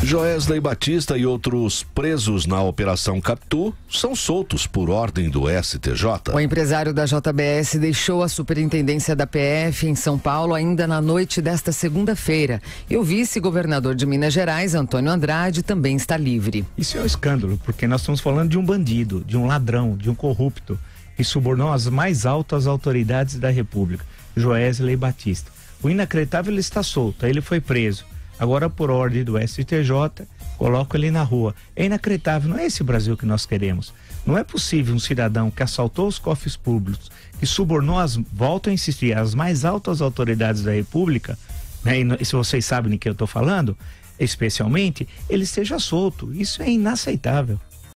Joesley Batista e outros presos na Operação Capitu são soltos por ordem do STJ. O empresário da JBS deixou a superintendência da PF em São Paulo ainda na noite desta segunda-feira. E o vice-governador de Minas Gerais, Antônio Andrade, também está livre. Isso é um escândalo, porque nós estamos falando de um bandido, de um ladrão, de um corrupto, que subornou as mais altas autoridades da República, Joesley Batista. O inacreditável, ele está solto, ele foi preso. Agora, por ordem do STJ, coloca ele na rua. É inacreditável, não é esse Brasil que nós queremos. Não é possível um cidadão que assaltou os cofres públicos, que subornou volto a insistir, as mais altas autoridades da República, né, e se vocês sabem de que eu estou falando, especialmente, ele esteja solto. Isso é inaceitável.